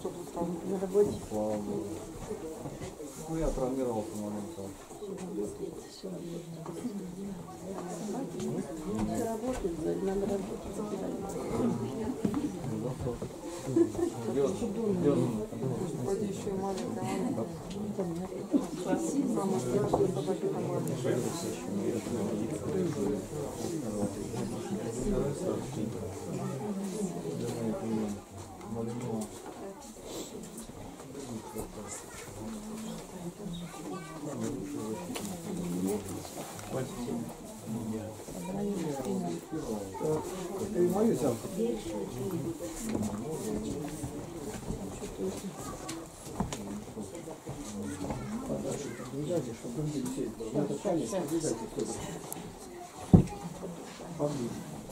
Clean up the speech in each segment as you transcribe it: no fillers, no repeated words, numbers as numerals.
что тут стал на работе? Слава Богу. Ну, я травмировался маленько. Все работают, надо работать. Вроде еще и маленькая. Мама сказала, что собаки там Это и мою сямку. Подождите, чтобы люди сеять. Надо камень подвязать и все. Поближе.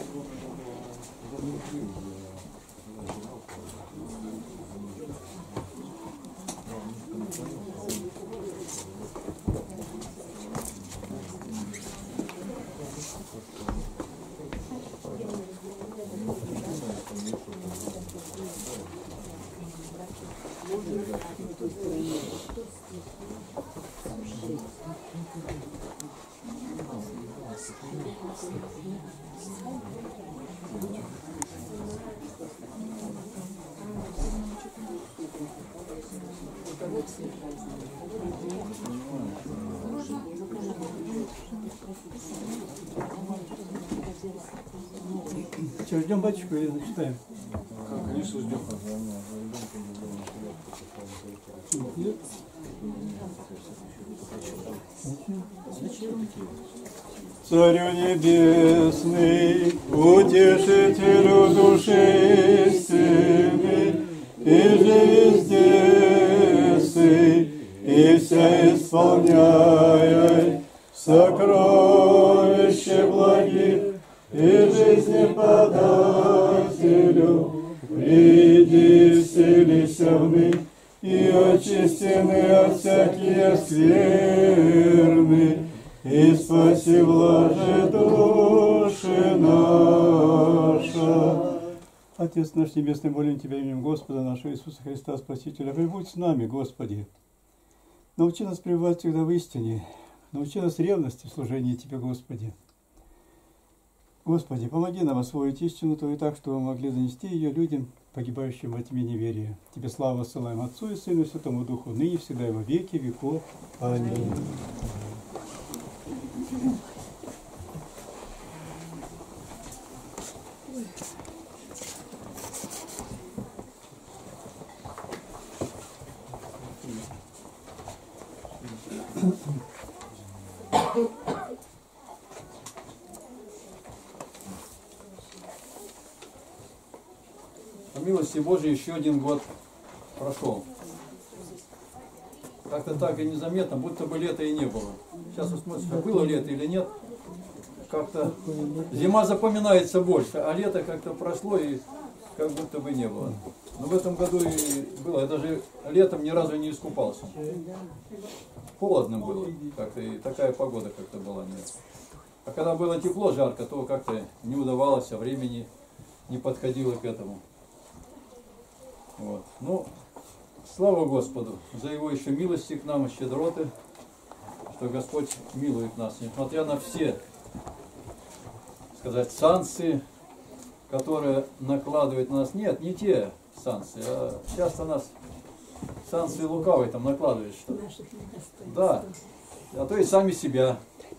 Что, ждем батюшку или зачитаем? Конечно, ждем. Царю небесный, утешителю души истины, и же везде сы, и вся исполняй сокровище благих, и жизни подателю, приди, вселися в них, и очистены от всякие скверны, и спаси блаже души наша. Отец наш Небесный, молим Тебя именем Господа нашего Иисуса Христа, Спасителя, прибудь с нами, Господи. Научи нас пребывать всегда в истине, научи нас ревности в служении Тебе, Господи. Господи, помоги нам освоить истину Твою так, чтобы мы могли донести ее людям, погибающим во тьме неверия. Тебе славу ссылаем Отцу и Сыну и Святому Духу, ныне всегда и во веки веков. Аминь. По милости Божией еще один год прошел. Как-то так и незаметно, будто бы лета и не было. Сейчас вы смотрите, было лето или нет. Как-то зима запоминается больше, а лето как-то прошло и как будто бы не было. Но в этом году и было. Я даже летом ни разу не искупался. Холодно было как-то, и такая погода как-то была. Нет. А когда было тепло, жарко, то как-то не удавалось, а времени не подходило к этому. Вот. Ну, слава Господу за Его еще милости к нам и щедроты, что Господь милует нас, несмотря на все, сказать, санкции, которые накладывают на нас. Нет, не те санкции, а часто нас санкции лукавые там накладывают что-то. Да, а то и сами на себя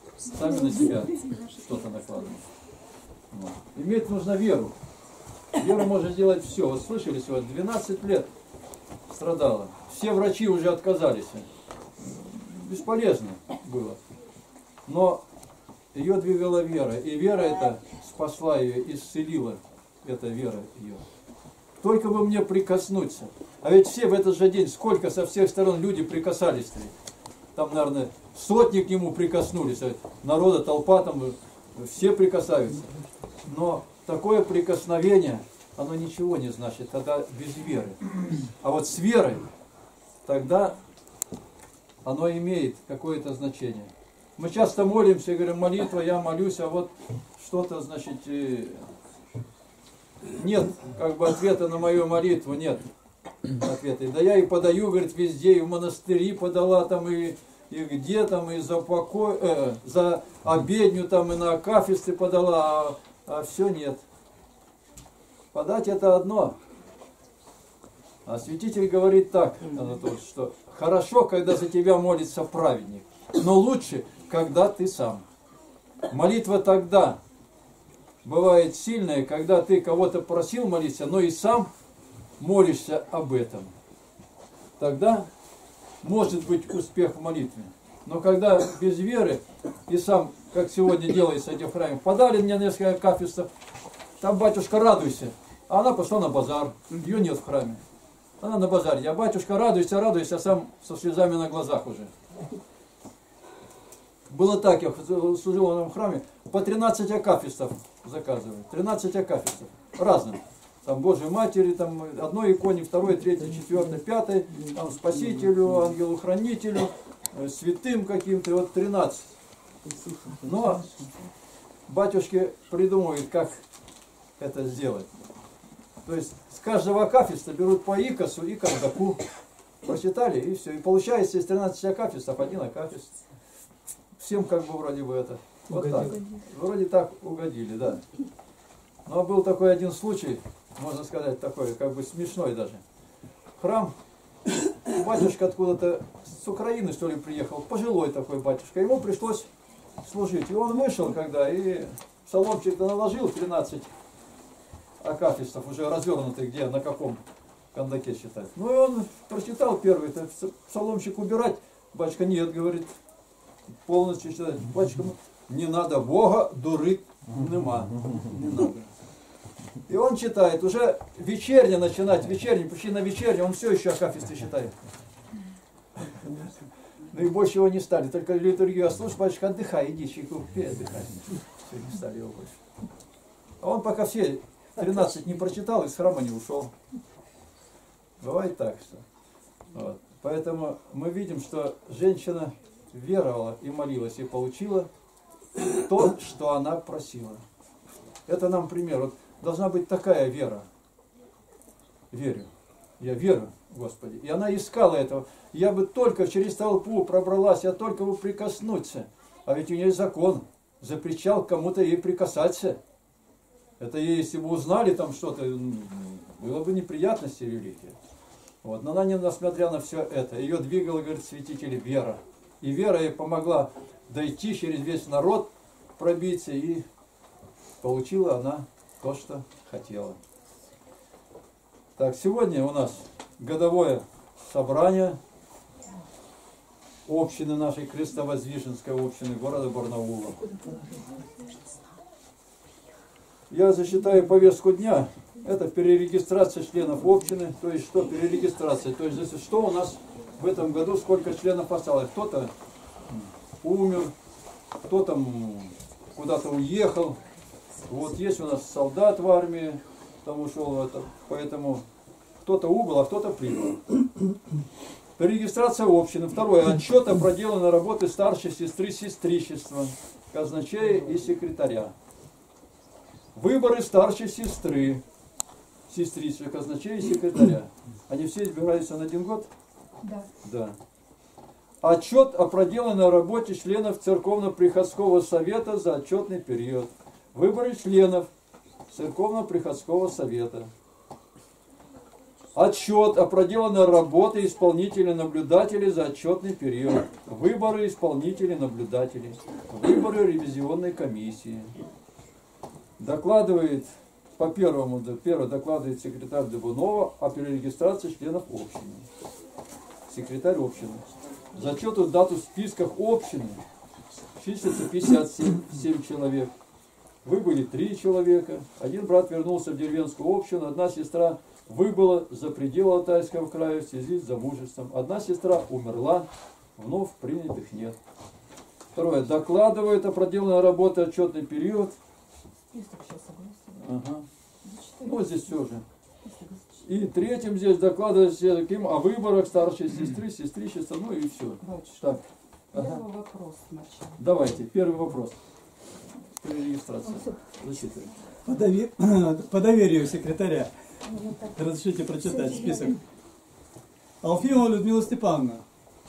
что-то накладывают. Вот. Иметь нужно веру. Вера может сделать все. Вот слышали сегодня, 12 лет страдала. Все врачи уже отказались. Бесполезно было. Но ее двигала вера. И вера эта спасла ее, исцелила. Эта вера ее. Только бы мне прикоснуться. А ведь все в этот же день, сколько со всех сторон люди прикасались. Там, наверное, сотни к нему прикоснулись. Народа, толпа там, все прикасаются. Но такое прикосновение, оно ничего не значит, когда без веры. А вот с верой, тогда оно имеет какое-то значение. Мы часто молимся и говорим, молитва, я молюсь, а вот что-то, значит, нет, как бы ответа на мою молитву нет. ответы. Да я и подаю, говорит, везде, и в монастыри подала там, и где там, и за покой, за обедню там, и на акафисты подала, а все нет. Подать это одно. А святитель говорит так, Анатолий, что хорошо, когда за тебя молится праведник, но лучше, когда ты сам. Молитва тогда бывает сильная, когда ты кого-то просил молиться, но и сам молишься об этом. Тогда может быть успех в молитве. Но когда без веры, и сам, как сегодня делается этим храме, подали мне несколько акафистов, там, батюшка, радуйся. А она пошла на базар, ее нет в храме. Она на базаре. Я, батюшка, радуйся, радуйся, а сам со слезами на глазах уже. Было так, я служил в этом храме, по 13 акафистов заказывали. 13 акафистов. Разным. Там Божьей Матери, там одной иконе, второй, третьей, четвертой, пятой, там Спасителю, Ангелу-Хранителю, святым каким-то, вот 13. Но батюшки придумывают, как это сделать. То есть с каждого акафиста берут по икосу и кардаку. Прочитали, и все. И получается из 13 акафистов один акафист. Всем как бы вроде бы это. Вот так. Вроде так угодили, да. Но был такой один случай, можно сказать, такой, как бы смешной даже. Храм, батюшка откуда-то с Украины, что ли, приехал, пожилой такой батюшка, ему пришлось служить. И он вышел, когда, и псаломчик-то наложил 13 акафистов, уже развернутый, где, на каком кандаке считать. Ну и он прочитал первый, это псаломчик убирать. Батюшка, нет, говорит, полностью читать. Батюшка, не надо Бога, дурить нема. Не надо. И он читает, уже вечерне начинать, вечерне, почти на вечерне, он все еще акафисты читает. Ну и больше его не стали, только литургию слушай, батюшка, отдыхай, иди, чайку пей, отдыхай. Все, не стали его больше. А он пока все 13 не прочитал, из храма не ушел. Бывает так, что. Вот. Поэтому мы видим, что женщина веровала и молилась, и получила то, что она просила. Это нам пример. Вот должна быть такая вера. Верю. Я верю, Господи. И она искала этого. Я бы только через толпу пробралась, я только бы прикоснуться. А ведь у нее закон запрещал кому-то ей прикасаться. Это ей, если бы узнали там что-то, было бы неприятности великие. Вот. Но она, несмотря на все это, ее двигала, говорит, святитель, вера. И вера ей помогла дойти через весь народ, пробиться, и получила она то, что хотела. Так, сегодня у нас годовое собрание общины нашей, Крестовоздвиженской общины города Барнаула. Я зачитаю повестку дня. Это перерегистрация членов общины. То есть что перерегистрация? То есть здесь что у нас в этом году, сколько членов осталось? Кто-то умер, кто-то куда-то уехал. Вот есть у нас солдат в армии, там ушел в это. Поэтому кто-то убыл, а кто-то прибыл. Перерегистрация общины. Второе. Отчет о проделанной работе старшей сестры сестричества, казначея и секретаря. Выборы старшей сестры, сестричества, казначея и секретаря. Они все избираются на 1 год? Да. Да. Отчет о проделанной работе членов Церковно-Приходского совета за отчетный период. Выборы членов Церковно-Приходского совета. Отчет о проделанной работе исполнителей-наблюдателей за отчетный период. Выборы исполнителей-наблюдателей. Выборы ревизионной комиссии. Докладывает по первому докладывает секретарь Дыбунова о перерегистрации членов общины. Секретарь общины. Зачету дату в списках общины числится 57 человек. Выбыли 3 человека. Один брат вернулся в деревенскую общину, одна сестра выбыла за пределы Алтайского края в связи с замужеством. Одна сестра умерла, вновь принятых нет. Второе. Докладывает о проделанной работе отчетный период. Ага. Ну, здесь все же. И третьим здесь докладывается таким о выборах старшей сестры, сестричества, ну и все. Так. Ага. Первый вопрос сначала. Давайте, первый вопрос. Перерегистрация. Зачитывайте. По доверию секретаря. Разрешите прочитать список. Алфимова Людмила Степановна.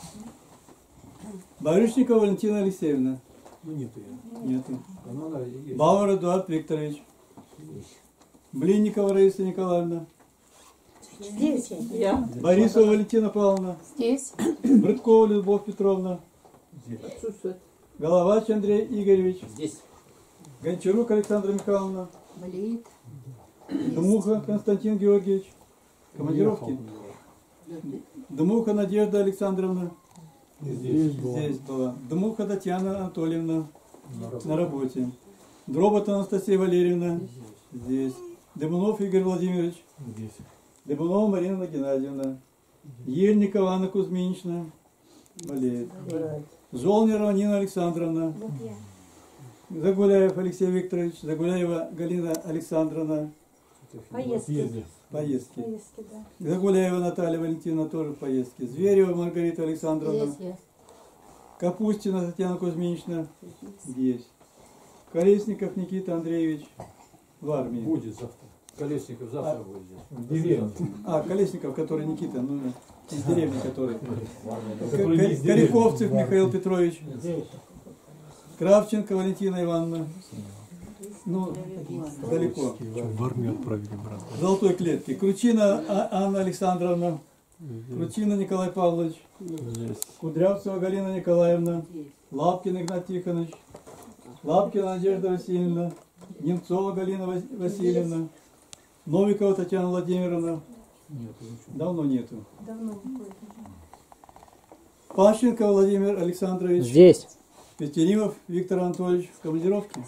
Барышникова Валентина Алексеевна. Ну нету я. Нету. Она есть. Бауэр Эдуард Викторович. Блинникова Раиса Николаевна. Здесь я. Борисова Валентина Павловна. Здесь. Брыткова Любовь Петровна. Отсутствует. Головач Андрей Игоревич. Здесь. Гончарук Александра Михайловна. Болеет. Дмуха Константин Георгиевич. Командировки. Дмуха Надежда Александровна. Здесь. Здесь была. Дмуха Татьяна Анатольевна. На работе. Дробот Анастасия Валерьевна. Здесь. Дебунов Игорь Владимирович. Здесь. Дебунова Марина Геннадьевна. Ельникова Анна Кузьминична. Болеет. Золнерова Нина Александровна. Загуляев Алексей Викторович. Загуляева Галина Александровна. Поездки. Поездки. Поездки, да. Загуляева Наталья Валентина тоже в поездке. Зверева Маргарита Александровна. Здесь я. Капустина Татьяна Кузьминична. Есть. Колесников Никита Андреевич. В армии. Будет завтра. Колесников завтра будет здесь. В деревне. Колесников, который Никита, ну, из деревни, который. Который есть Коряковцев Михаил Петрович. Здесь. Кравченко Валентина Ивановна. Ну, далеко. В армию отправили, брат. В золотой клетке. Кручина Анна Александровна. Кручина Николай Павлович. Кудрявцева Галина Николаевна. Лапкин Игнат Тихонович. Лапкина Надежда Васильевна. Немцова Галина Васильевна. Новикова Татьяна Владимировна. Давно нету. Пащенко Владимир Александрович. Здесь. Петеримов Виктор Анатольевич в командировке.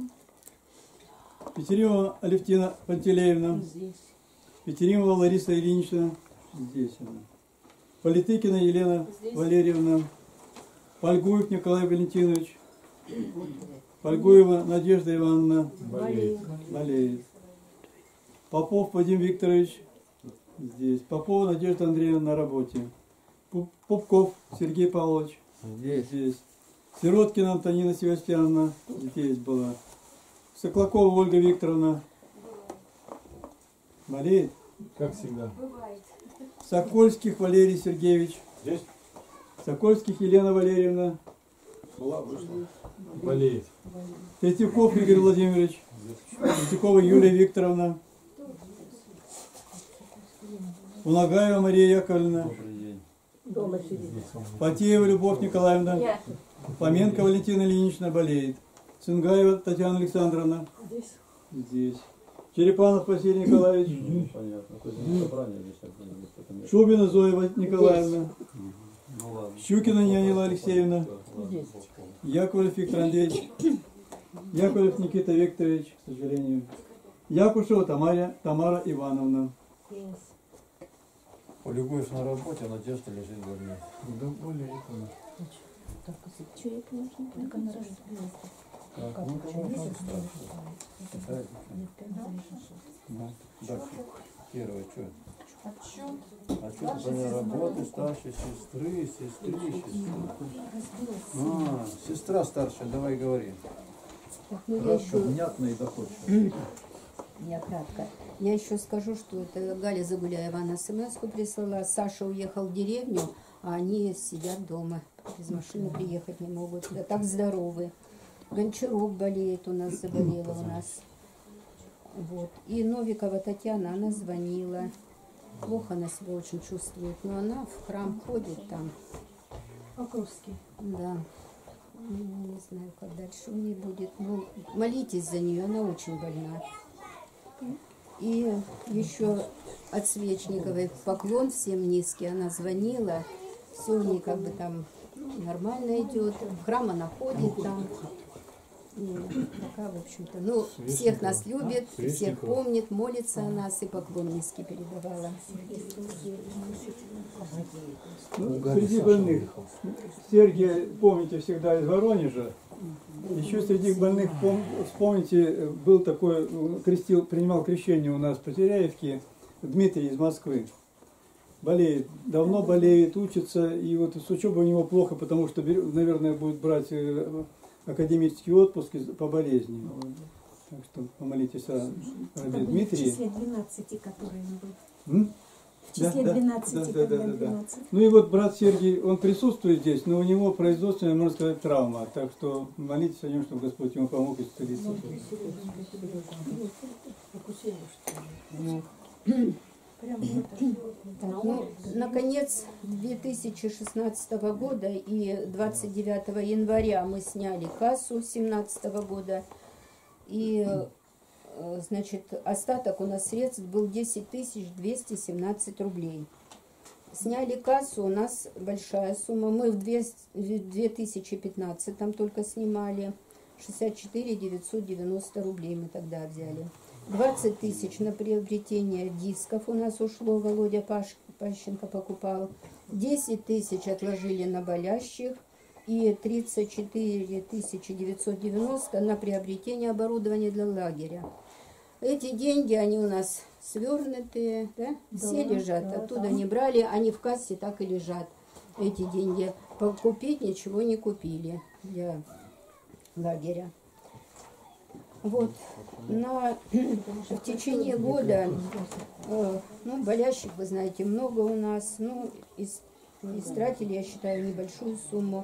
Петеримова Алевтина Пантелеевна. Петеримова Лариса Ильинична. Здесь она. Политыкина Елена Валерьевна. Польгуев Николай Валентинович. Польгуева Надежда Ивановна. Болеет. Попов Вадим Викторович. Здесь. Попова Надежда Андреевна на работе. Пупков Сергей Павлович. Здесь. Сироткина Антонина Севастьяновна. Здесь была. Соклакова Ольга Викторовна. Болеет. Как всегда. Сокольских Валерий Сергеевич. Здесь Сокольских Елена Валерьевна. Была, вышла. болеет. Третьяков Игорь Владимирович. Третьякова Юлия Викторовна. Унагаева Мария Яковлевна. Добрый день. Потеева Любовь Николаевна. Фоменко Валентина Ильинична болеет. Цингаева Татьяна Александровна. Здесь. Черепанов Василий Николаевич. Понятно. То есть не собрание здесь, а это Шубина Зоя Николаевна. Ну ладно. Щукина Нянила Алексеевна. Яковлев Виктор Андреевич. Яковлев Никита Викторович, к сожалению. Якушева Тамара Ивановна. Полюбуешь на работе, а Надежда лежит в больнице. Да болеет она. Так, ну, конечно, страшно. Дальше. Первое, что? Отчет по работе старшей сестры. Сестра старшая, давай говори. Кратко, внятно и доходчиво. Я кратко. Я еще скажу, что это Галя Загуляева, она смс-ку прислала. Саша уехал в деревню, а они сидят дома. Без машины приехать не могут. Да так здоровы. Гончарук болеет у нас, заболела у нас. Вот. И Новикова Татьяна, она звонила. Плохо она себя очень чувствует, но она в храм ходит там. Покровский. Да. Ну, не знаю, как дальше у нее будет. Ну, молитесь за нее, она очень больна. И еще от Свечниковой поклон всем низкий. Она звонила, все у нее как бы там нормально идет. В храм она ходит там. И пока, в общем-то, ну, всех нас любит, всех помнит, молится о нас и поклон низкий передавала. Ну, среди больных Сергия, помните, всегда из Воронежа. Еще среди больных, вспомните, был такой, принимал крещение у нас в Потеряевке, Дмитрий из Москвы. Болеет, давно болеет, учится, и вот с учебой у него плохо, потому что, наверное, будет брать академический отпуск по болезни. Так что помолитесь о рабе Дмитрии. В числе 12, которые он был. В числе Да, 12, да, когда да. 12. Ну и вот брат Сергий, он присутствует здесь, но у него производственная, можно сказать, травма. Так что молитесь о нем, чтобы Господь ему помог исцелиться. Так, ну, наконец, 2016 года и 29 января мы сняли кассу 2017 года. И, значит, остаток у нас средств был 10 217 рублей. Сняли кассу, у нас большая сумма. Мы в 2015 там только снимали. 64 990 рублей мы тогда взяли. 20 тысяч на приобретение дисков у нас ушло, Володя Пащенко покупал. 10 тысяч отложили на болящих и 34 990 на приобретение оборудования для лагеря. Эти деньги, они у нас свернутые, да? Все лежат, оттуда не брали, они в кассе так и лежат. Эти деньги купить ничего не купили для лагеря. Вот, в течение года, ну, болящих, вы знаете, много у нас, ну, истратили, я считаю, небольшую сумму,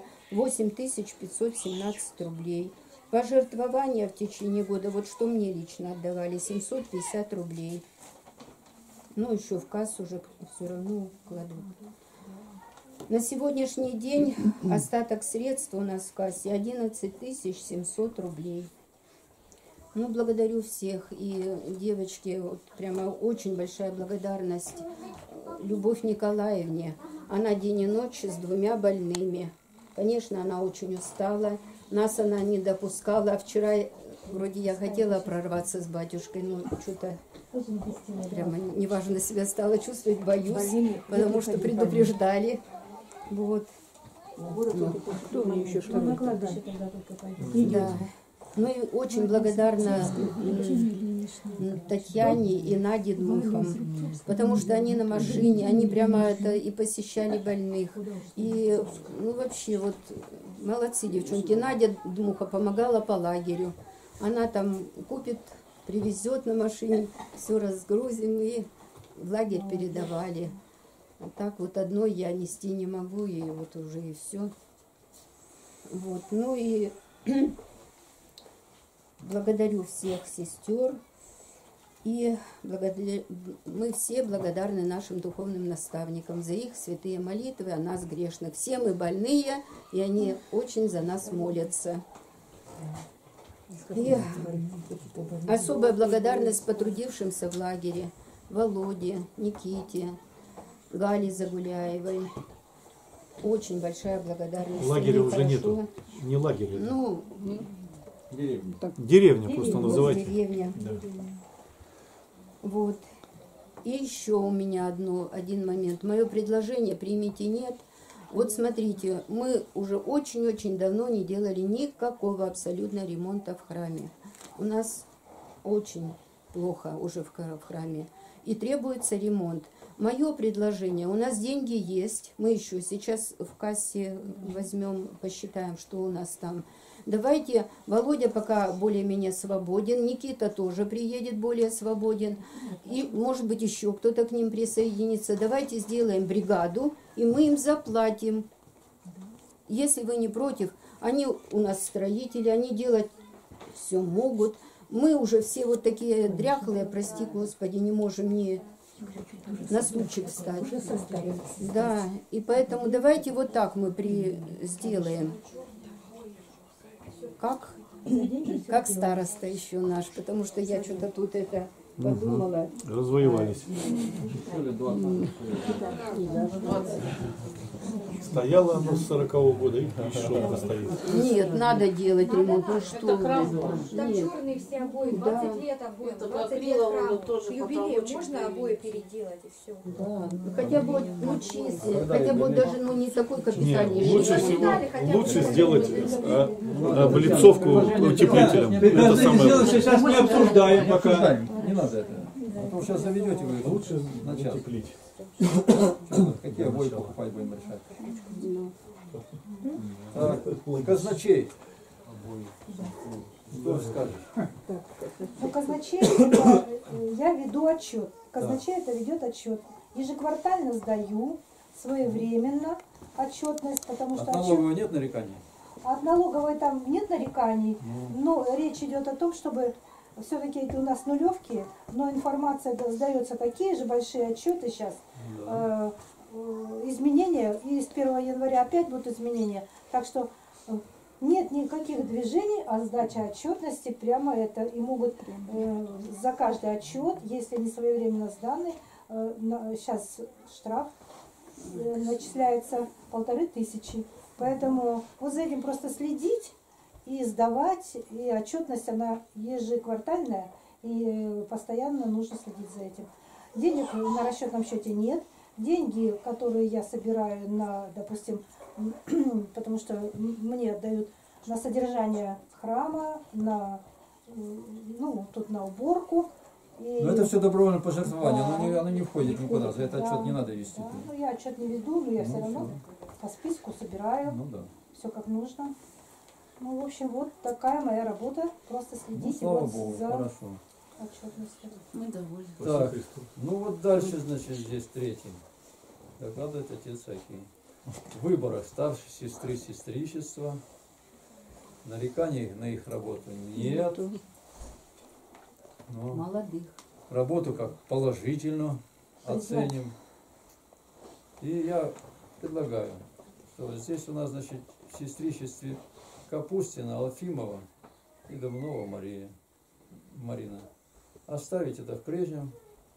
8517 рублей. Пожертвования в течение года, вот что мне лично отдавали, 750 рублей. Ну, еще в кассу уже все равно кладут. На сегодняшний день остаток средств у нас в кассе 11 700 рублей. Ну, благодарю всех. И девочке, вот прямо очень большая благодарность Любовь Николаевне. Она день и ночь с 2 больными. Конечно, она очень устала. Нас она не допускала. Вчера вроде я хотела прорваться с батюшкой, но что-то прямо неважно себя стала чувствовать, боюсь, потому что предупреждали. Вот. Кто мне еще что накладывает? Да. Ну и очень благодарна Татьяне и Наде Дмухам, потому что они на машине, они прямо это и посещали больных. И, ну, вообще, вот, молодцы девчонки. Надя Дмуха помогала по лагерю. Она там купит, привезет на машине, все разгрузим и в лагерь передавали. А так вот одной я нести не могу, и вот уже и все. Вот, ну и благодарю всех сестер, и мы все благодарны нашим духовным наставникам за их святые молитвы о нас грешных. Все мы больные, и они очень за нас молятся. И особая благодарность потрудившимся в лагере Володе, Никите, Гале Загуляевой. Очень большая благодарность. Лагеря Им уже хорошо. нету. Не лагеря. Ну, Деревня просто называйте. Деревня. Да. Вот. И еще у меня один момент. Мое предложение примите нет. Вот смотрите, мы уже очень-очень давно не делали никакого абсолютно ремонта в храме. У нас очень плохо уже в храме. И требуется ремонт. Мое предложение, у нас деньги есть. Мы еще сейчас в кассе возьмем, посчитаем, что у нас там. Давайте, Володя пока более-менее свободен, Никита тоже приедет более свободен, и, может быть, еще кто-то к ним присоединится. Давайте сделаем бригаду, и мы им заплатим. Если вы не против, они у нас строители, они делать все могут. Мы уже все вот такие дряхлые, прости Господи, не можем ни на стульчик встать. Да, и поэтому давайте вот так мы сделаем. Как староста еще наш, потому что я что-то тут это подумала. Развоевались. Стояло оно с 40-го года и шел стоит. Нет, надо делать ремонт. Ну что вы? Там Нет. черные все обои, 20 лет обои, 20 лет храм. К юбилею можно обои переделать и все. Да. Хотя бы ну чистые, хотя бы даже ну не такой капитальный. Нет, лучше всего лучше сделать облицовку утеплителем. Это самое. Сейчас не обсуждаем пока. Не надо это. А то сейчас заведете вы лучше на час. Утеплить. Какие обои покупать будем решать? Так, казначей. Что скажешь? Ну, казначей, я веду отчет. Казначей это ведет отчет. ежеквартально сдаю, своевременно отчетность, потому что От налоговой нет нареканий? от налоговой там нет нареканий, но речь идет о том, чтобы все-таки это у нас нулевки, но информация сдается такие же большие отчеты сейчас. Да. Изменения, и с 1 января опять будут изменения. Так что нет никаких движений, а сдача отчетности прямо это. И могут за каждый отчет, если не своевременно сданный, сейчас штраф начисляется 1500. Поэтому вот за этим просто следить и сдавать, и отчетность она ежеквартальная, и постоянно нужно следить за этим. Денег на расчетном счете нет. Деньги, которые я собираю на, допустим, потому что мне отдают на содержание храма, на, ну, тут на уборку. И, Но это все добровольное пожертвование, да, оно не входит никуда, за это да, отчет не надо вести. Да, ну, я отчет не веду, но я все равно по списку собираю, Ну да. все как нужно. Ну, в общем, вот такая моя работа, просто Ну, следите слава вот Богу, за хорошо. отчетностью. Мы довольны. Так, ну вот дальше, значит, здесь третий. Докладывает отец Ахий. В выборах старшей сестры сестричества. Нареканий на их работу нет. Но Молодых. работу как положительно оценим. И я предлагаю, что здесь у нас, значит, в сестричестве Капустина, Алфимова и Домнова Марина. Оставить это в прежнем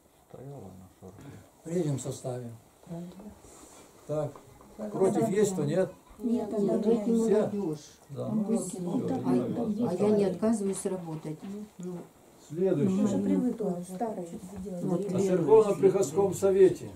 составе. Так, против есть, то нет? Нет, Дети молодежь. Да, ну вот, всё, А я не отказываюсь работать. Ну, Следующее. уже привыкла, старая. вот О Церковно-приходском совете.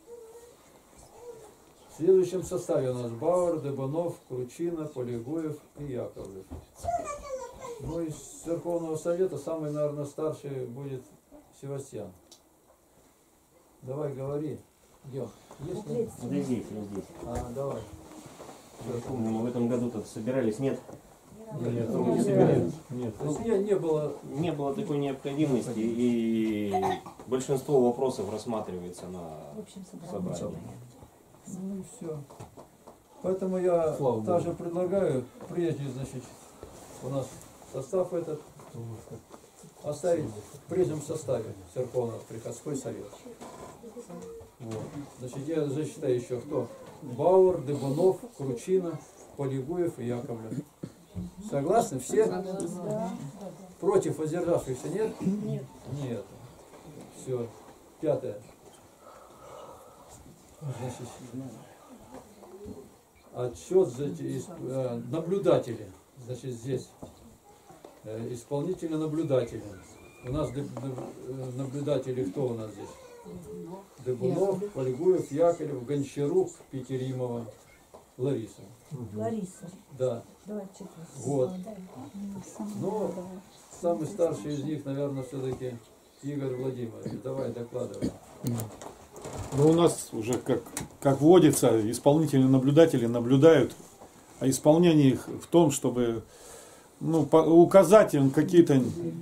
В следующем составе у нас Бауэр, Дебанов, Кручина, Полегуев и Яковлев. Ну, из Церковного совета самый, наверное, старший будет Севастьян. Давай, говори. Идем. Есть, нет? Да здесь, я здесь. Давай. Я помню, мы в этом году тут собирались, нет? Нет, Ну, не не собирались. Нет. То есть не было. Не было такой необходимости, и большинство вопросов рассматривается на собрании. Ну и все. Поэтому я Слава Богу. также предлагаю, прежде, значит, у нас состав этот оставить в прежнем составе Церковно-приходской совет. Вот. Значит, я зачитаю еще кто. Бауэр, Дебанов, Кручина, Полегуев и Яковлев. Согласны все? Против воздержавшихся нет? Нет. Нет. Все. Пятое. Значит, отчет наблюдателей. Значит, здесь исполнительно наблюдатели. У нас наблюдатели кто у нас здесь? Дебунов, Полегуев, Яковлев, Гончарук, Петеримова, Лариса. Лариса. Да. Давайте. Вот. Но самый старший из них, наверное, все-таки Игорь Владимирович. Давай, докладывай. Ну, у нас уже, как водится, исполнительные наблюдатели наблюдают, а исполнение их в том, чтобы указать им какие-то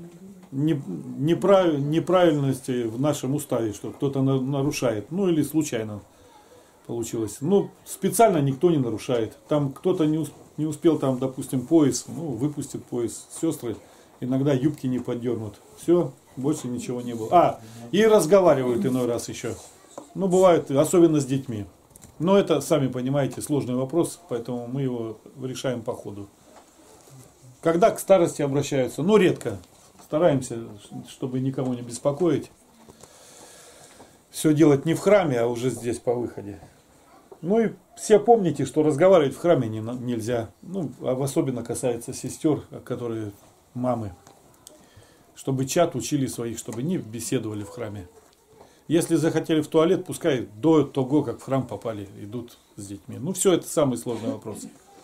неправильности в нашем уставе, что кто-то нарушает, ну или случайно получилось. Ну, специально никто не нарушает. Там кто-то не успел, там, допустим, пояс, выпустит пояс. Сестры иногда юбки не поддернут. Все, больше ничего не было. И разговаривают иной раз еще. Ну, бывает, особенно с детьми. Но это, сами понимаете, сложный вопрос, поэтому мы его решаем по ходу. Когда к старости обращаются? Ну, редко. Стараемся, чтобы никого не беспокоить. Все делать не в храме, а уже здесь по выходе. Ну и все помните, что разговаривать в храме нельзя. Ну, особенно касается сестер, которые мамы. Чтобы чад учили своих, чтобы не беседовали в храме. Если захотели в туалет, пускай до того, как в храм попали, идут с детьми. Ну, все это самый сложный вопрос.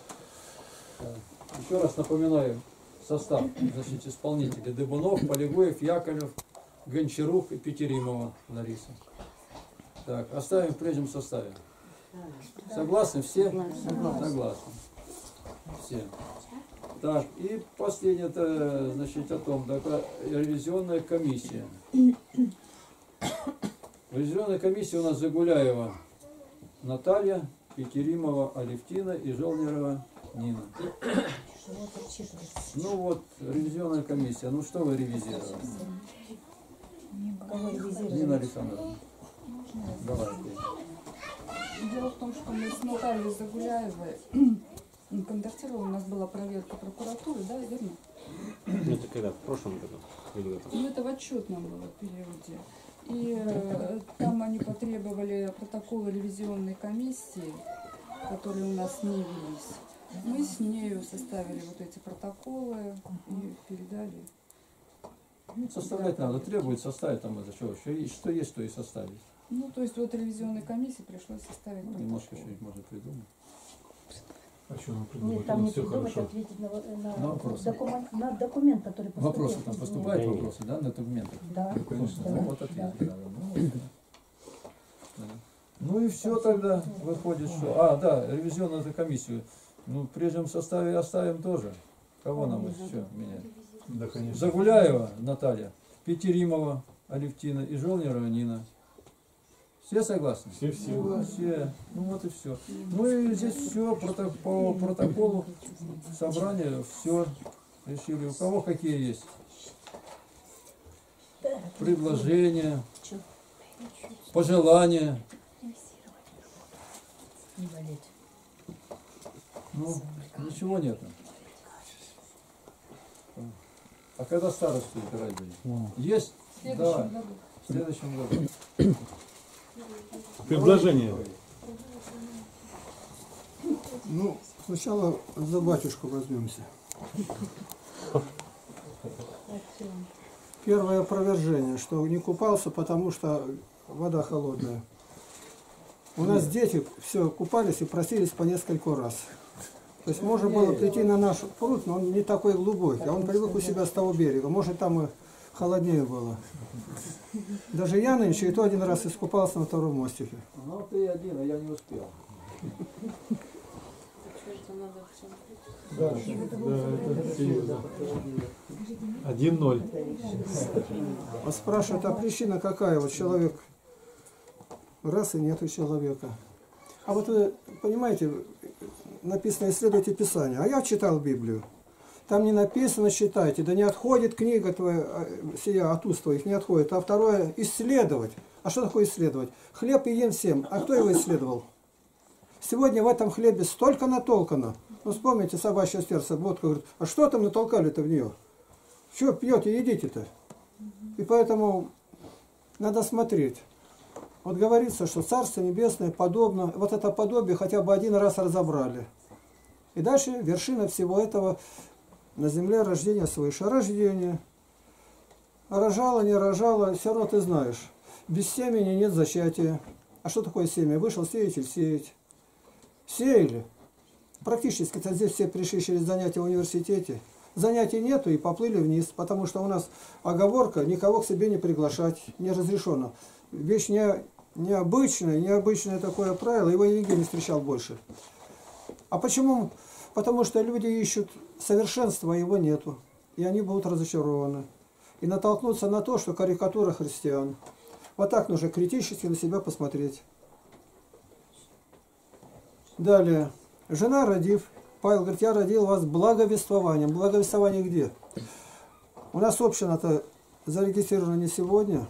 Еще раз напоминаю состав, значит, исполнителей. Дебунов, Полегуев, Яковлев, Гончарук и Петеримова Лариса. Так, оставим в прежнем составе. Согласны все? Согласны. Все. Так, и последнее, это, значит, о том, такая ревизионная комиссия. В ревизионной комиссии у нас Загуляева Наталья, Петеримова Алевтина и Жолнирова Нина. Ну вот, ревизионная комиссия. Ну что вы ревизировали? Нина Александровна. Давайте. Дело в том, что мы с Натальей Загуляевой контактировали, у нас была проверка прокуратуры, да, верно? Ну, это когда? В прошлом году? Или в этом? Ну, это в отчетном было периоде. И там они потребовали протоколы ревизионной комиссии, которые у нас не велись. Мы с нею составили вот эти протоколы и передали. Ну, составлять надо, требует составить там это что есть, то и составить. Ну, то есть вот ревизионной комиссии пришлось составить Ну, протокол. немножко что-нибудь можно придумать. А что нам придумать? Нет, там не Все придумать, хорошо. ответить На вопросы. на документ, который поступил. Вопросы там поступают, вопросы, да, на документы? Да. Ну, конечно. Да. Ну, вот ответить надо. Ну и все тогда выходит, что... А, да, ревизионную эту комиссию. Ну, в прежнем составе оставим тоже. Кого нам еще менять? Да, конечно. Загуляева Наталья, Петеримова Алевтина и Жолнирова Нина. Все согласны? Все. Все. Ну вот и все. Ну и здесь все по протоколу собрания все решили. У кого какие есть предложения, пожелания? Ну, ничего нет. А когда старосту избирать будем? Есть? В следующем Давай. году. В следующем году. Предложение. Ну, сначала за батюшку возьмемся. Первое опровержение, что не купался, потому что вода холодная. У нас дети все купались и просились по нескольку раз. То есть можно было прийти на наш пруд, но он не такой глубокий, а он привык у себя с того берега. Может, там и холоднее было. Даже я нынче и то один раз искупался на втором мостике. Ну ты один, а я не успел. Да, это серьезно. 1-0. А спрашивают, а причина какая? Вот человек раз и нету человека. А вот вы понимаете, написано «исследуйте Писание». А я читал Библию. Там не написано «читайте», да не отходит книга твоя, сия от уст твоих, не отходит. А второе – исследовать. А что такое исследовать? Хлеб и ем всем. А кто его исследовал? Сегодня в этом хлебе столько натолкано. Ну, вспомните собачье сердце. Водка говорит, а что там натолкали-то в нее? Что пьете, едите-то? И поэтому надо смотреть. Вот говорится, что Царство Небесное подобно. Вот это подобие хотя бы один раз разобрали. И дальше вершина всего этого на земле рождение свыше. Рождение. Рожало, не рожало, все равно ты знаешь. Без семени нет зачатия. А что такое семя? Вышел сеятель сеять. Сеяли. Практически здесь все пришли через занятия в университете. Занятий нету и поплыли вниз, потому что у нас оговорка никого к себе не приглашать, не разрешено. Вещь необычное такое правило, его я нигде не встречал больше. А почему? Потому что люди ищут совершенства, а его нету. И они будут разочарованы. И натолкнуться на то, что карикатура христиан. Вот так нужно критически на себя посмотреть. Далее. Жена, родив, Павел говорит, я родил вас благовествованием. Благовествование где? У нас община-то зарегистрирована не сегодня.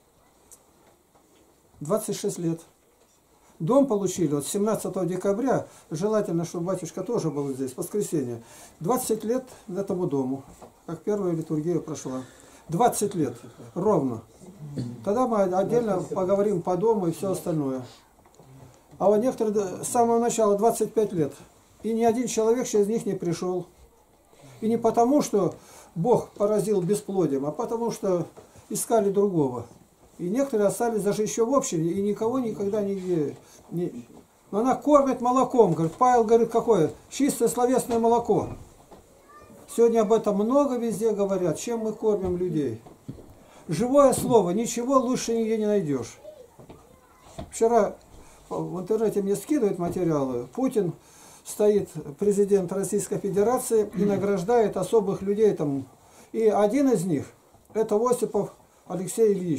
26 лет. Дом получили вот 17 декабря. Желательно, чтобы батюшка тоже был здесь, в воскресенье. 20 лет этому дому. Как первая литургия прошла. 20 лет. Ровно. Тогда мы отдельно поговорим по дому и все остальное. А вот некоторые с самого начала 25 лет. И ни один человек через них не пришел. И не потому, что Бог поразил бесплодием, а потому, что искали другого. И некоторые остались даже еще в общине, и никого никогда не... Но она кормит молоком. Говорит, Павел говорит, какое? Чистое словесное молоко. Сегодня об этом много везде говорят, чем мы кормим людей. Живое слово, ничего лучше нигде не найдешь. Вчера в интернете мне скидывают материалы. Путин стоит, президент Российской Федерации, и награждает особых людей там. И один из них, это Осипов Алексей Ильич.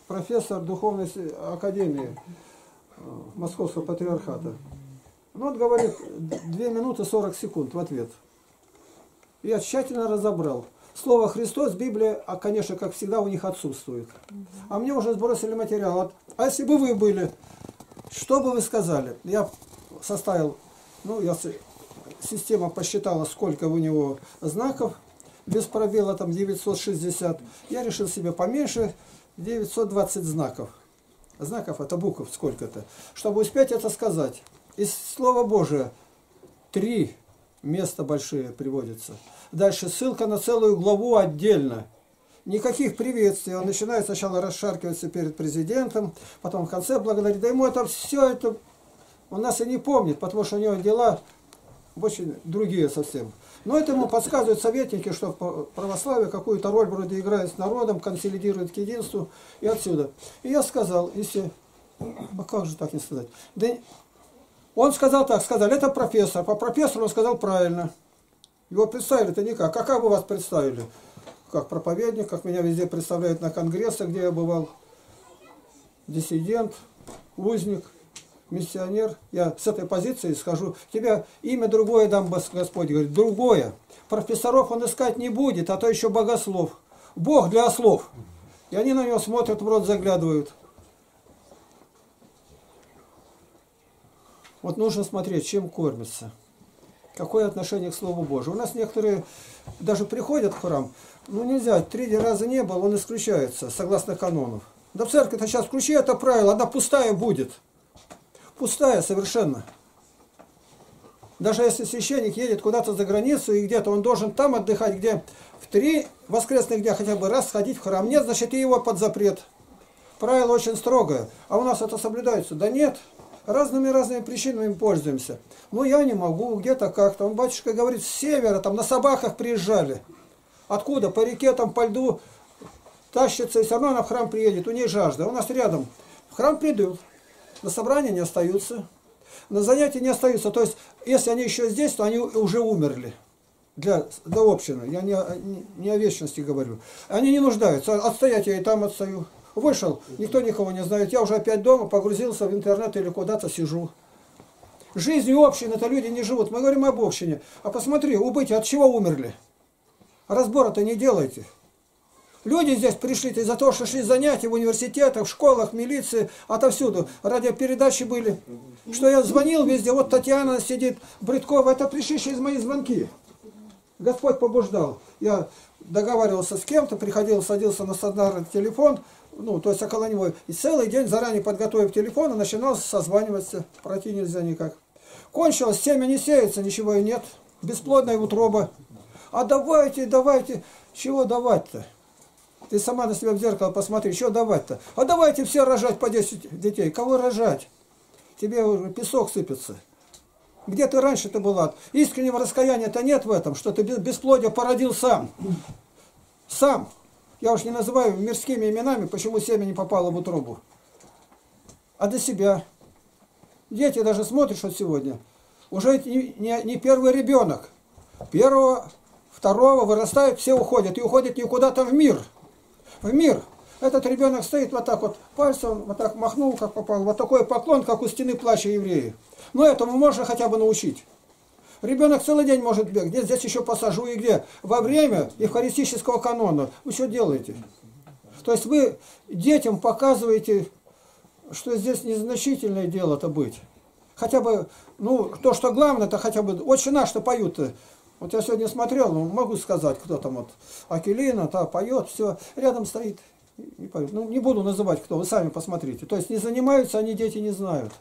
профессор Духовной Академии Московского Патриархата. Ну, он говорит 2 минуты 40 секунд в ответ. Я тщательно разобрал. Слово «Христос» в Библии, конечно, как всегда, у них отсутствует. А мне уже сбросили материал. А если бы вы были, что бы вы сказали? Я составил, ну, система посчитала, сколько у него знаков, без пробела там 960. Я решил себе поменьше, 920 знаков. Знаков это букв сколько-то. Чтобы успеть это сказать. Из Слова Божия 3 места большие приводятся. Дальше ссылка на целую главу отдельно. Никаких приветствий. Он начинает сначала расшаркиваться перед президентом, потом в конце благодарит. Да ему это все это он нас и не помнит, потому что у него дела очень другие совсем. Но это ему подсказывают советники, что православие какую-то роль вроде играет с народом, консолидирует к единству и отсюда. И я сказал, если... А как же так не сказать? Да... Он сказал так, сказали, это профессор. По профессору он сказал правильно. Его представили-то никак. А как бы вас представили? Как проповедник, как меня везде представляют на конгрессах, где я бывал. Диссидент, узник, миссионер. Я с этой позиции скажу, тебе имя другое дам, Господь говорит, другое. Профессоров он искать не будет, а то еще богослов. Бог для ослов. И они на него смотрят, в рот заглядывают. Вот нужно смотреть, чем кормится. Какое отношение к Слову Божию. У нас некоторые даже приходят в храм, ну нельзя, 3 раза не было, он исключается, согласно канонов. Да в церковь-то сейчас включи это правило, она пустая будет. Пустая совершенно. Даже если священник едет куда-то за границу и где-то он должен там отдыхать, где в 3 воскресных дня хотя бы раз сходить в храм. Нет, значит и его под запрет. Правило очень строгое. А у нас это соблюдается? Да нет. Разными причинами пользуемся. Ну я не могу, где-то как-то. Он, батюшка, говорит, с севера, там на собаках приезжали. Откуда? По реке, там по льду тащится, и все равно она в храм приедет. У ней жажда. У нас рядом. В храм придут. На собрание не остаются. На занятия не остаются. То есть, если они еще здесь, то они уже умерли. Для общины. Я не о вечности говорю. Они не нуждаются. Отстоять я и там отстаю. Вышел, никто никого не знает. Я уже опять дома, погрузился в интернет или куда-то сижу. Жизнью общины-то люди не живут. Мы говорим об общине. А посмотри, убытие от чего умерли? Разбора-то не делайте. Люди здесь пришли из-за того, что шли занятия в университетах, в школах, в милиции, отовсюду. Радиопередачи были. Что я звонил везде, вот Татьяна сидит, Брыткова, это пришли через мои звонки. Господь побуждал. Я договаривался с кем-то, приходил, садился на стационарный телефон, ну, то есть около него. И целый день, заранее подготовив телефон, начинал созваниваться. Пройти нельзя никак. Кончилось, семя не сеется, ничего и нет. Бесплодная утроба. А давайте. Чего давать-то? Ты сама на себя в зеркало посмотри, что давать-то? А давайте все рожать по 10 детей. Кого рожать? Тебе уже песок сыпется. Где ты раньше-то была? Искреннего раскаяния-то нет в этом, что ты бесплодие породил сам. Сам. Я уж не называю мирскими именами, почему семя не попало в утробу. А для себя. Дети даже смотришь вот сегодня. Уже не первый ребенок. 1-го, 2-го вырастают, все уходят. И уходят не куда-то в мир. В мир. Этот ребенок стоит вот так вот, пальцем вот так махнул, как попал. Вот такой поклон, как у стены плача евреи. Но этому можно хотя бы научить. Ребенок целый день может бегать. Где здесь еще посажу и где? Во время евхаристического канона. Вы что делаете? То есть вы детям показываете, что здесь незначительное дело-то быть. Хотя бы, ну, то, что главное, это хотя бы «Отче наш»-то поют-то. Вот я сегодня смотрел, ну, могу сказать, кто там вот. Акелина, та поет, все. Рядом стоит. Не поют. Ну, не буду называть кто, вы сами посмотрите. То есть не занимаются они, дети не знают.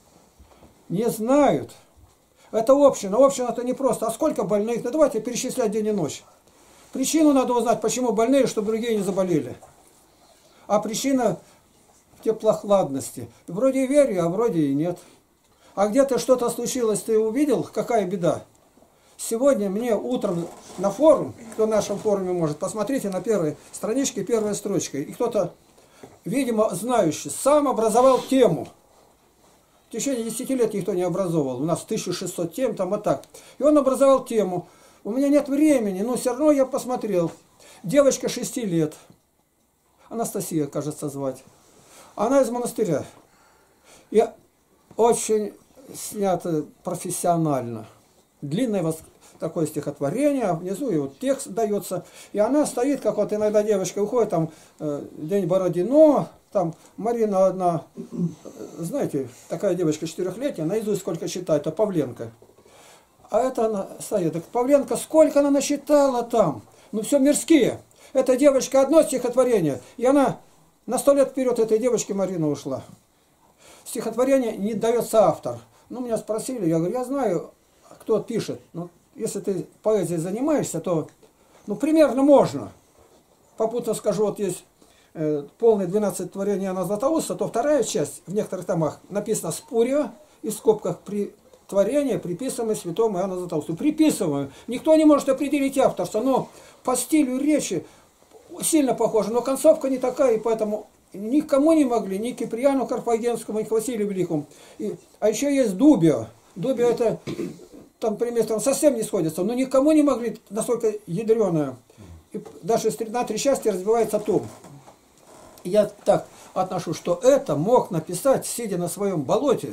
Не знают. Это община. Община-то не просто. А сколько больных? Да давайте перечислять день и ночь. Причину надо узнать, почему больные, чтобы другие не заболели. А причина в теплохладности. Вроде и верю, а вроде и нет. А где-то что-то случилось, ты увидел, какая беда? Сегодня мне утром на форум, кто в нашем форуме может, посмотрите на первой страничке, первая строчка. И кто-то, видимо, знающий, сам образовал тему. В течение 10 лет никто не образовывал. У нас 1600 тем, там вот так. И он образовал тему. У меня нет времени, но все равно я посмотрел. Девочка 6 лет. Анастасия, кажется, звать. Она из монастыря. И очень снято профессионально. Длинное такое стихотворение, а внизу и вот текст дается. И она стоит, как вот иногда девочка уходит, там День Бородино, там Марина одна, знаете, такая девочка 4-летняя, наизусть сколько читает, это Павленко. А это она стоит. Так Павленко, сколько она насчитала там? Ну все мирские. Эта девочка одно стихотворение, и она на 100 лет вперед этой девочки Марина ушла. Стихотворение не дается автор. Ну, меня спросили, я говорю, я знаю, кто пишет. Ну, если ты поэзией занимаешься, то, ну, примерно можно. Попутно скажу, вот есть полные 12 творений Иоанна Златоуста, то вторая часть в некоторых томах написана «Спурия» и в скобках творение, приписываемое святому Иоанну Златоусту. Приписываем. Никто не может определить авторство, но по стилю речи сильно похоже, но концовка не такая, и поэтому никому не могли, ни Киприану Карфагенскому, ни к Василию Великому. А еще есть Дубио. Дубио это, там пример совсем не сходится, но никому не могли, настолько ядреное. И даже на 3 части разбивается том. Я так отношу, что это мог написать, сидя на своем болоте,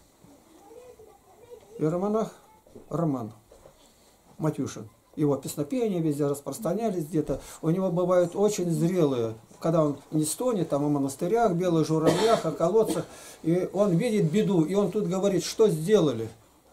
иеромонах Роман Матюшин. Его песнопения везде распространялись где-то. У него бывают очень зрелые, когда он не стонет, там о монастырях, белых журавлях, о колодцах, и он видит беду, и он тут говорит, что сделали.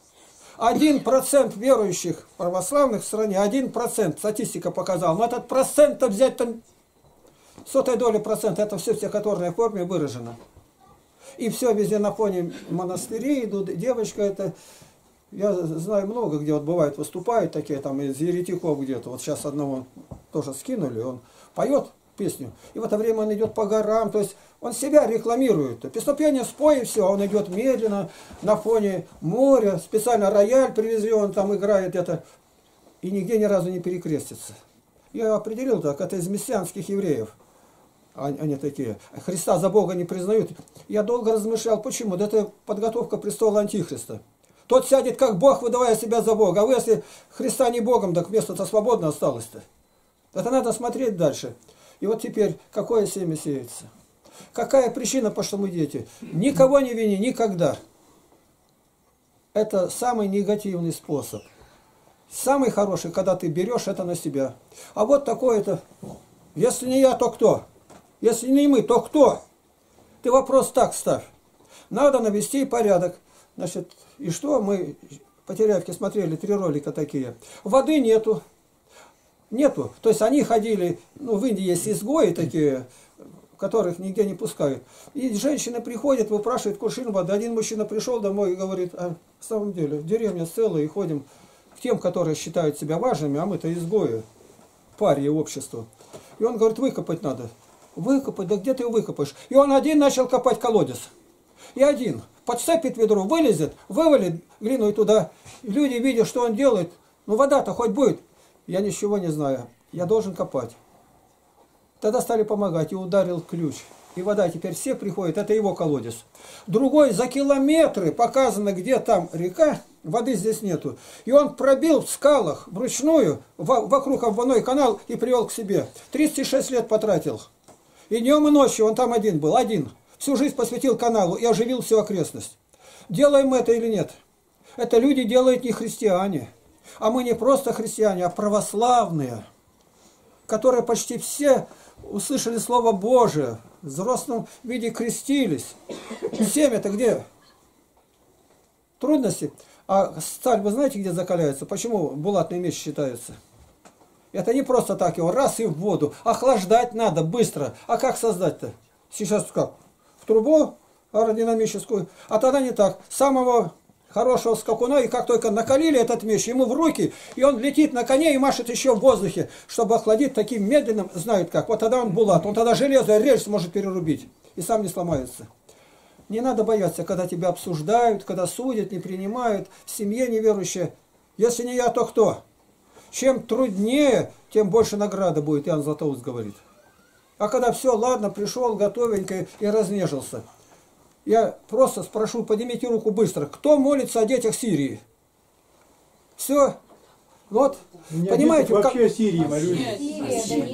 1% верующих православных в стране, 1%, статистика показала, но этот процент-то взять там 0,01%, это все в стихотворной форме выражено. И все везде на фоне монастырей идут, девочка это... Я знаю много, где вот бывает выступают такие, там из еретиков где-то. Вот сейчас одного тоже скинули, он поет песню. И в это время он идет по горам, то есть он себя рекламирует. Песнопение спой и все, он идет медленно на фоне моря, специально рояль привезли, он там играет это. И нигде ни разу не перекрестится. Я определил так, это из мессианских евреев. Они такие. Христа за Бога не признают. Я долго размышлял, почему? Да это подготовка престола Антихриста. Тот сядет как Бог, выдавая себя за Бога. А вы, если Христа не Богом, так место-то свободно осталось-то. Это надо смотреть дальше. И вот теперь, какое семя сеется? Какая причина, по что мы дети? Никого не вини, никогда. Это самый негативный способ. Самый хороший, когда ты берешь это на себя. А вот такое-то, если не я, то кто? Если не мы, то кто? Ты вопрос так ставь. Надо навести порядок. Значит, и что? Мы по Терявке смотрели 3 ролика такие. Воды нету. Нету. То есть они ходили, ну в Индии есть изгои такие, которых нигде не пускают. И женщины приходят, выпрашивают кувшин воды. Один мужчина пришел домой и говорит, а в самом деле, деревня целая, и ходим к тем, которые считают себя важными, а мы-то изгои, паре обществу. И он говорит, выкопать надо. Выкопать? Да где ты его выкопаешь? И он один начал копать колодец. И один подцепит ведро, вылезет, вывалит глину и туда. И люди видят, что он делает. Ну вода-то хоть будет. Я ничего не знаю. Я должен копать. Тогда стали помогать. И ударил ключ. И вода теперь все приходят. Это его колодец. Другой за километры показано, где там река. Воды здесь нету. И он пробил в скалах вручную вокруг обводной канал и привел к себе. 36 лет потратил. И днем и ночью он там один был. Один. Всю жизнь посвятил каналу и оживил всю окрестность. Делаем мы это или нет? Это люди делают не христиане. А мы не просто христиане, а православные, которые почти все услышали Слово Божие, в взрослом виде крестились. Семя-то где? Трудности. А сталь, вы знаете, где закаляется? Почему булатный меч считается? Это не просто так его раз и в воду. Охлаждать надо быстро. А как создать-то? Сейчас как? В трубу аэродинамическую. А тогда не так. Самого хорошего скакуна, и как только накалили этот меч ему в руки, и он летит на коне и машет еще в воздухе, чтобы охладить таким медленным, знают как. Вот тогда он булат. Он тогда железо, рельс может перерубить. И сам не сломается. Не надо бояться, когда тебя обсуждают, когда судят, не принимают, в семье неверующие. Если не я, то кто? Чем труднее, тем больше награда будет, Иоанн Златоуст говорит. А когда все, ладно, пришел готовенько и разнежился. Я просто спрошу, поднимите руку быстро. Кто молится о детях Сирии? Все. Вот. Понимаете, вообще о Сирии молюсь. Сирия, да нет.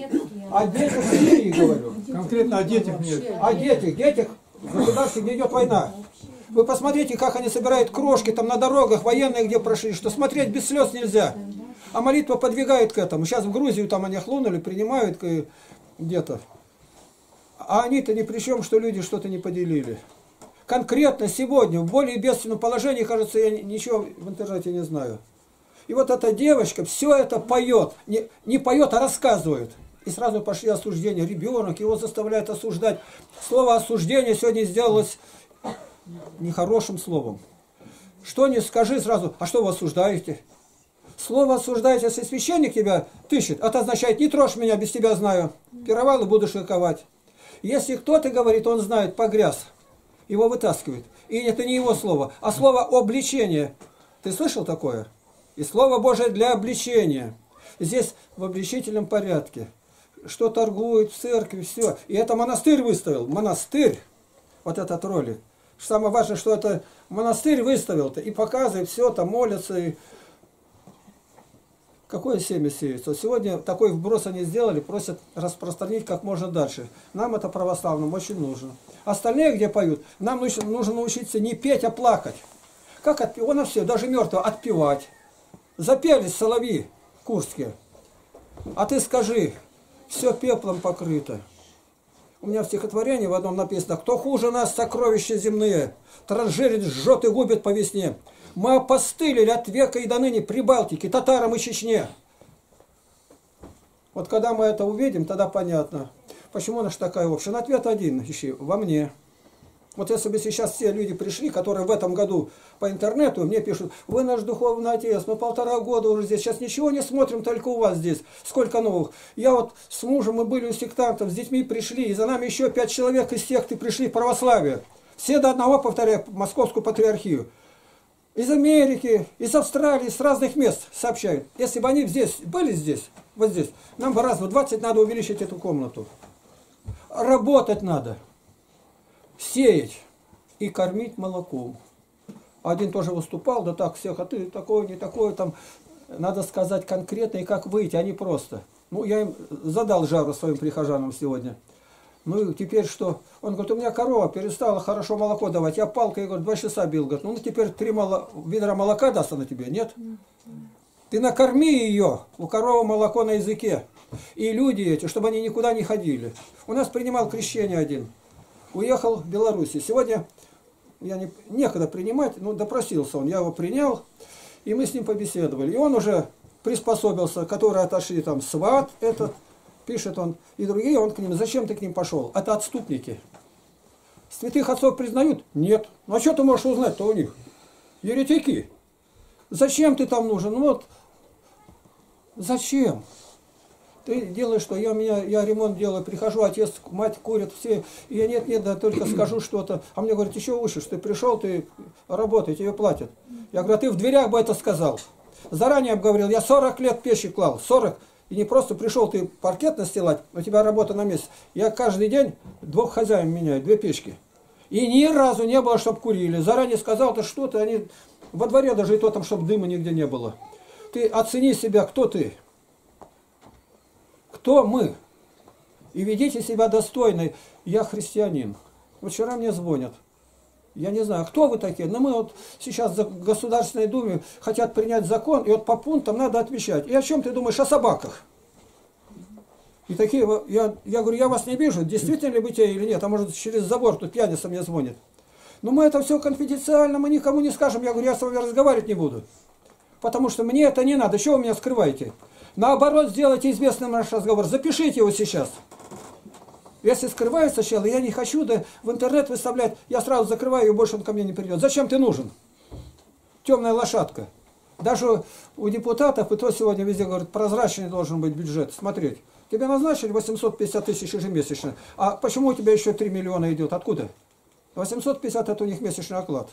О детях в Сирии говорю. Конкретно о детях нет. О детях в государстве, где идет война. Вы посмотрите, как они собирают крошки там на дорогах, военные где прошли, что смотреть без слез нельзя. А молитва подвигает к этому. Сейчас в Грузию там они охлунули, принимают где-то. А они-то ни при чем, что люди что-то не поделили. Конкретно сегодня, в более бедственном положении, кажется, я ничего в интернете не знаю. И вот эта девочка все это поет. Не поет, а рассказывает. И сразу пошли осуждения. Ребенок, его заставляют осуждать. Слово осуждение сегодня сделалось нехорошим словом. Что не скажи сразу, а что вы осуждаете? Слово осуждаете, если священник тебя тыщет, это означает, не трожь меня, без тебя знаю. Пировал и буду шиковать. Если кто-то говорит, он знает, погряз, его вытаскивают. И это не его слово, а слово обличение. Ты слышал такое? И Слово Божие для обличения. Здесь в обличительном порядке. Что торгуют в церкви, все. И это монастырь выставил. Монастырь. Вот этот ролик. Самое важное, что это монастырь выставил-то. И показывает все, там молятся. И... Какое семя сеется? Сегодня такой вброс они сделали, просят распространить как можно дальше. Нам это православным очень нужно. Остальные, где поют, нам нужно научиться не петь, а плакать. Как отпевать? Он все, даже мертвого, отпевать. Запелись соловьи курские. А ты скажи, все пеплом покрыто. У меня в стихотворении в одном написано: кто хуже нас, сокровища земные, транжирит, жжет и губит по весне. Мы опостылили от века и до ныне Прибалтике, татарам и Чечне. Вот когда мы это увидим, тогда понятно, почему она же такая общая. Ответ один, ищи, во мне. Вот если бы сейчас все люди пришли, которые в этом году по интернету мне пишут: вы наш духовный отец, мы 1,5 года уже здесь, сейчас ничего не смотрим, только у вас здесь. Сколько новых. Я вот с мужем, мы были у сектантов, с детьми пришли, и за нами еще 5 человек из секты пришли в православие. Все до одного, повторяю, Московскую патриархию. Из Америки, из Австралии, с разных мест сообщают. Если бы они здесь, были здесь, вот здесь, нам бы раз в 20 надо увеличить эту комнату. Работать надо. Сеять и кормить молоком. Один тоже выступал, да так всех, а ты такой, не такой, там надо сказать конкретно и как выйти, а не просто. Ну, я им задал жару своим прихожанам сегодня. Ну и теперь что? Он говорит: у меня корова перестала хорошо молоко давать, я палкой, говорит, 2 часа бил. Говорит, ну теперь 3 ведра молока даст она тебе, нет? Ты накорми ее, у коровы молоко на языке. И люди эти, чтобы они никуда не ходили. У нас принимал крещение один. Уехал в Беларусь. Сегодня я некогда принимать, ну допросился он, я его принял, и мы с ним побеседовали. И он уже приспособился, которые отошли, там сват этот, пишет он, и другие, он к ним: зачем ты к ним пошел? Это отступники. Святых отцов признают? Нет. Ну а что ты можешь узнать-то у них? Еретики. Зачем ты там нужен? Ну вот, зачем? Ты делаешь что? Я ремонт делаю, прихожу, отец, мать курят, все. И я нет, да только скажу что-то. А мне говорят: еще выше, что ты пришел, ты работай, тебе платят. Я говорю: а ты в дверях бы это сказал. Заранее обговорил, я 40 лет печи клал, 40. И не просто пришел ты паркет настилать, у тебя работа на месте. Я каждый день 2 хозяев меняю, 2 печки. И ни разу не было, чтобы курили. Заранее сказал, то что ты, они во дворе даже и то там, чтобы дыма нигде не было. Ты оцени себя, кто ты. Кто мы? И ведите себя достойно. Я христианин. Вот вчера мне звонят. Я не знаю, кто вы такие, но мы вот сейчас в Государственной Думе хотят принять закон, и вот по пунктам надо отвечать. И о чем ты думаешь? О собаках. И такие, я говорю: я вас не вижу, действительно ли вы те или нет, а может через забор тут пьяница мне звонит. Но мы это все конфиденциально, мы никому не скажем. Я говорю: я с вами разговаривать не буду. Потому что мне это не надо, что вы меня скрываете? Наоборот, сделайте известным наш разговор, запишите его сейчас. Если скрывается человек, я не хочу да в интернет выставлять, я сразу закрываю, и больше он ко мне не придет. Зачем ты нужен? Темная лошадка. Даже у депутатов, и то сегодня везде говорят, прозрачный должен быть бюджет. Смотреть. Тебе назначили 850 тысяч ежемесячно. А почему у тебя еще 3 миллиона идет? Откуда? 850 это у них месячный оклад.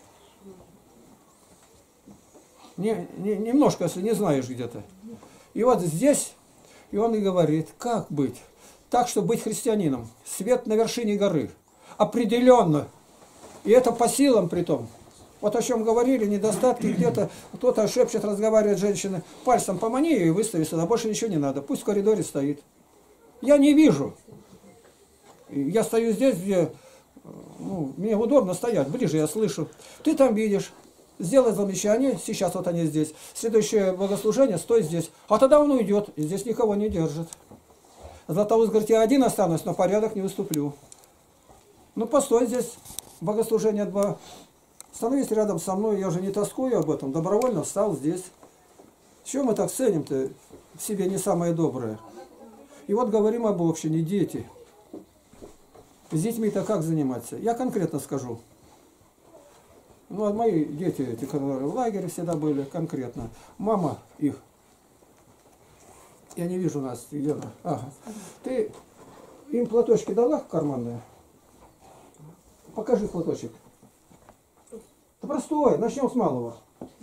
Немножко, если не знаешь где-то. И вот здесь, и он и говорит, как быть? Так, чтобы быть христианином. Свет на вершине горы. Определенно. И это по силам при том. Вот о чем говорили, недостатки где-то. Кто-то шепчет, разговаривает женщина. Пальцем помани ее и выстави сюда. Больше ничего не надо. Пусть в коридоре стоит. Я не вижу. Я стою здесь, где мне удобно стоять, ближе я слышу. Ты там видишь. Сделай замечание, сейчас вот они здесь. Следующее богослужение, стой здесь. А тогда он уйдет, и здесь никого не держит. Златоуст говорит, я один останусь, но порядок не уступлю. Ну постой здесь, богослужение 2. Становись рядом со мной, я же не тоскую об этом. Добровольно встал здесь. Чего мы так ценим-то в себе не самое доброе? И вот говорим об общине, дети. С детьми-то как заниматься? Я конкретно скажу. Ну, мои дети, эти, которые в лагере всегда были, конкретно. Мама их. Я не вижу нас, Елена. Ага. Ты им платочки дала карманные? Покажи платочек. Да простой, начнем с малого.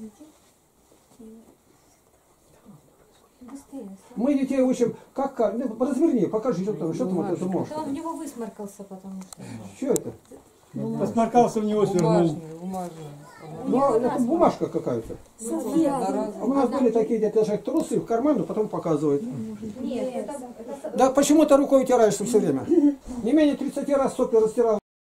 Мы детей учим, как, разверни, покажи, что ты вот это можешь. Он в него высморкался, потому что... Что это? Посморкался в него, свернул. Ну, это бумажка какая-то. У нас были такие где-то трусы в карман, потом показывают. Нет, Да почему ты рукой утираешься все время? Не менее 30 раз сопли растирал.